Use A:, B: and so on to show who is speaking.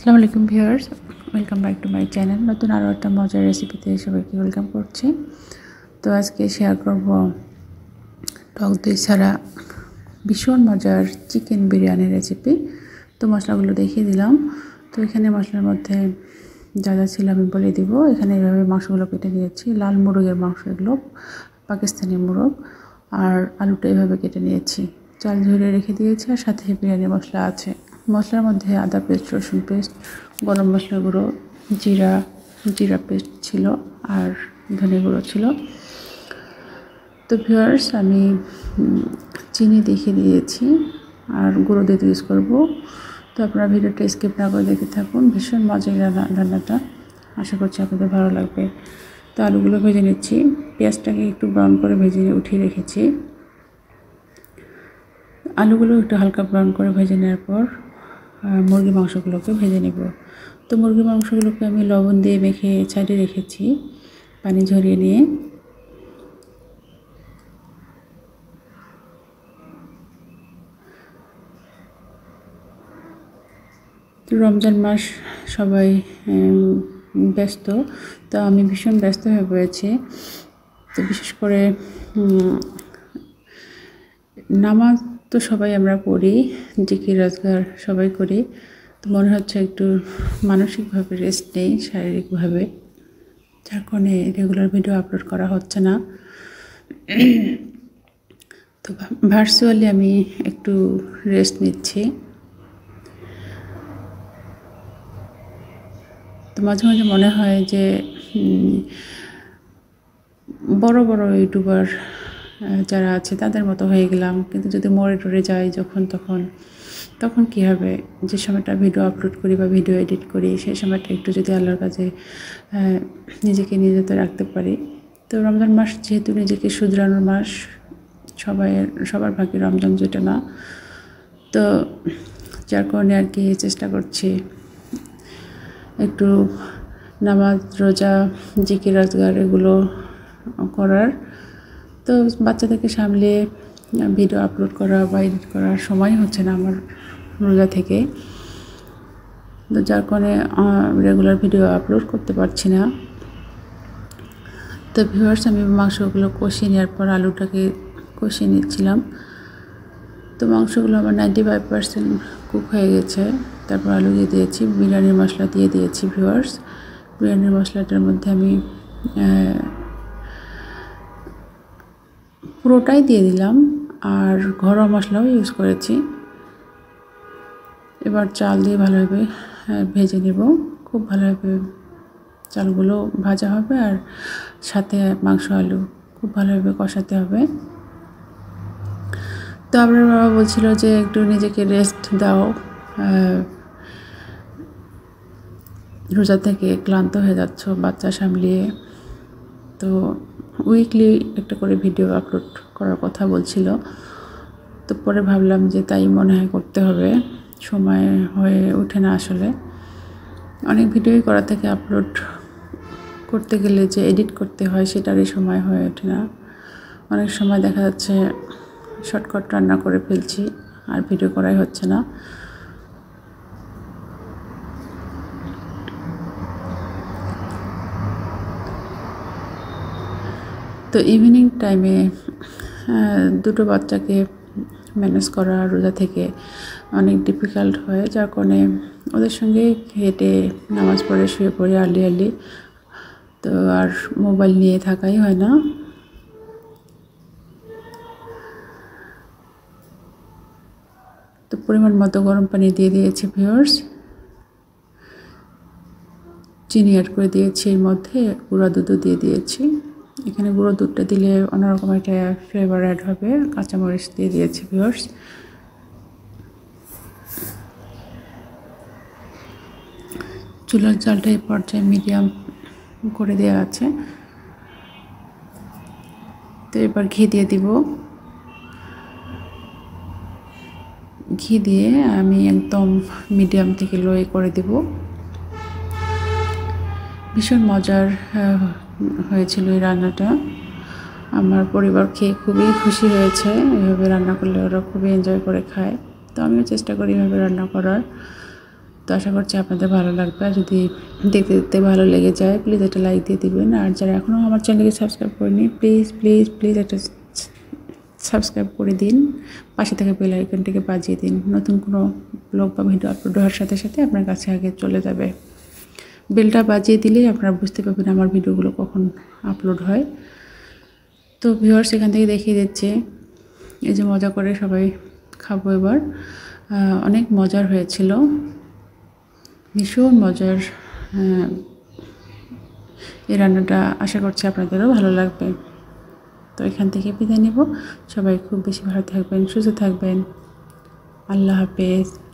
A: আসসালামু আলাইকুম viewers, welcome back to my channel. নতুন আরও একটা মজার রেসিপিতে সবাইকে ওয়েলকাম করছি। তো আজকে শেয়ার করব টক দই ছাড়া ভীষণ মজার চিকেন বিরিয়ানি রেসিপি। তো মশলাগুলো দেখিয়ে দিলাম। তো এখানে মশলার মধ্যে যা যা ছিল আমি বলে দিব। এখানে এইভাবে মাংসগুলো কেটে নিয়েছি, লাল মুরগের মাংস, এগুলো পাকিস্তানি মুরগ, আর আলুটা এইভাবে কেটে নিয়েছি, চাল ঝরিয়ে রেখে দিয়েছি, আর সাথে বিরিয়ানি মশলা আছে। মশলার মধ্যে আদা পেস্ট, রসুন পেস্ট, গরম মশলা গুঁড়ো, জিরা পেস্ট ছিল, আর ধনে গুঁড়ো ছিল। তো ভিউয়ার্স, আমি চিনি দেখিয়ে দিয়েছি, আর গুঁড়ো দিয়ে ইউজ করব। তো আপনারা ভিডিওটা স্কিপ না করে দেখতে থাকুন। ভীষণ মজার রান্নাটা, আশা করছি আপনাদের ভালো লাগবে। তো আলুগুলো ভেজে নিচ্ছি। পেঁয়াজটাকে একটু ব্রাউন করে ভেজে উঠিয়ে রেখেছি। আলুগুলো একটু হালকা ব্রাউন করে ভেজে নেওয়ার পর মুরগির মাংসগুলোকে ভেজে নেব। তো মুরগির মাংসগুলোকে আমি লবণ দিয়ে মেখে সাইডে রেখেছি, পানি ঝরিয়ে নিয়ে। তো রমজান মাস, সবাই ব্যস্ত, তো আমি ভীষণ ব্যস্ত হয়ে পড়েছি। তো বিশেষ করে নামাজ তো সবাই আমরা পড়ি, জিকির আজকার সবাই করি। তো মনে হচ্ছে একটু মানসিকভাবে রেস্ট নেই, শারীরিকভাবে, যার কারণে রেগুলার ভিডিও আপলোড করা হচ্ছে না। তো ভার্চুয়ালি আমি একটু রেস্ট নিচ্ছি। তো মাঝে মাঝে মনে হয় যে বড় বড় ইউটিউবার যারা আছে তাদের মতো হয়ে গেলাম, কিন্তু যদি মরে টরে যাই তখন কী হবে? যে সময়টা ভিডিও আপলোড করি বা ভিডিও এডিট করি, সেই সময়টা একটু যদি আল্লাহর কাছে নিজেকে নিয়োজিত রাখতে পারি। তো রমজান মাস যেহেতু নিজেকে শুধরানোর মাস, সবার ভাগ্যে রমজান জুটে না, তো যার কারণে আর কি চেষ্টা করছি একটু নামাজ, রোজা, জিকির আজকার এগুলো করার। তো বাচ্চাদেরকে সামলে ভিডিও আপলোড করা বা এডিট করার সময় হচ্ছে না আমার রোজা থেকে, তো যার কারণে রেগুলার ভিডিও আপলোড করতে পারছি না। তো ভিউয়ার্স, আমি মাংসগুলো কষিয়ে নেওয়ার পর আলুটাকে কষিয়ে নিচ্ছিলাম। তো মাংসগুলো আমার 95% কুক হয়ে গেছে। তারপর আলু দিয়ে দিয়েছি, বিরিয়ানির মশলা দিয়ে দিয়েছি। ভিউয়ার্স, বিরিয়ানির মশলাটার মধ্যে আমি পুরোটাই দিয়ে দিলাম, আর ঘরোয়া মশলাও ইউজ করেছি। এবার চাল দিয়ে ভালোভাবে ভেজে নেব। খুব ভালোভাবে চালগুলো ভাজা হবে, আর সাথে মাংস, আলু খুব ভালোভাবে কষাতে হবে। তো আপনার বাবা বলছিল যে একটু নিজেকে রেস্ট দাও, রোজা থেকে ক্লান্ত হয়ে যাচ্ছ বাচ্চা সামলিয়ে। তো উইকলি একটা করে ভিডিও আপলোড করার কথা বলছিল। তো পরে ভাবলাম যে তাই মনে হয় করতে হবে, সময় হয়ে ওঠে না আসলে। অনেক ভিডিওই করা থেকে আপলোড করতে গেলে যে এডিট করতে হয়, সেটারই সময় হয়ে ওঠে না। অনেক সময় দেখা যাচ্ছে শর্টকাট রান্না করে ফেলছি, আর ভিডিও করাই হচ্ছে না। তো ইভিনিং টাইমে দুটো বাচ্চাকে ম্যানেজ করা রোজা থেকে অনেক ডিফিকাল্ট হয়, যার কারণে ওদের সঙ্গে হেঁটে নামাজ পড়ে শুয়ে পড়ে আর্লি। তো আর মোবাইল নিয়ে থাকাই হয় না। তো পরিমাণ মতো গরম পানি দিয়ে দিয়েছি ভিউয়ার্স, চিনি অ্যাড করে দিয়েছি, এর মধ্যে গুঁড়া দুধও দিয়ে দিয়েছি। এখানে গুঁড়ো দুধটা দিলে অন্যরকম একটা ফ্লেভার অ্যাড হবে। কাঁচামরিচ দিয়ে দিয়েছি ভিউয়ার্স। চুলার জালটা এই পর্যায়ে মিডিয়াম করে দেওয়া আছে। তো এবার ঘি দিয়ে দিব। ঘি দিয়ে আমি একদম মিডিয়াম থেকে লো করে দেব। ভীষণ মজার হয়েছিল এই রান্নাটা। আমার পরিবার খেয়ে খুবই খুশি হয়েছে। এভাবে রান্না করলে ওরা খুবই এনজয় করে খায়। তো আমিও চেষ্টা করি এভাবে রান্না করার। তো আশা করছি আপনাদের ভালো লাগবে। আর যদি দেখতে দেখতে ভালো লেগে যায় প্লিজ একটা লাইক দিয়ে দিবেন। আর যারা এখনও আমার চ্যানেলকে সাবস্ক্রাইব করেনি প্লিজ প্লিজ প্লিজ একটা সাবস্ক্রাইব করে দিন, পাশে থাকা বেল আইকনটিকে বাজিয়ে দিন। নতুন কোনো ব্লগ বা ভিডিও আপলোড হওয়ার সাথে সাথে আপনার কাছে আগে চলে যাবে। বেলটা বাজিয়ে দিলেই আপনারা বুঝতে পারবেন আমার ভিডিওগুলো কখন আপলোড হয়। তো ভিউয়ার্স এখান থেকে দেখিয়ে দিচ্ছে, এই যে মজা করে সবাই খাবো এবার। অনেক মজার হয়েছিল, ভীষণ মজার এই রান্নাটা। আশা করছি আপনাদেরও ভালো লাগবে। তো এখান থেকে বিদায় নেব। সবাই খুব বেশি ভালো থাকবেন, সুস্থ থাকবেন। আল্লাহ হাফেজ।